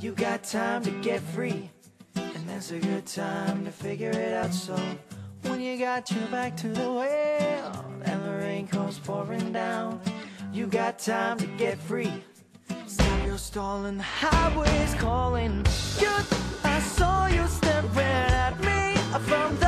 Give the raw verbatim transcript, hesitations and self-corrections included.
You got time to get free, and that's a good time to figure it out. So when you got your back to the wheel and the rain comes pouring down, you got time to get free. Stop your stalling, the highway's calling. Good, I saw you staring at me from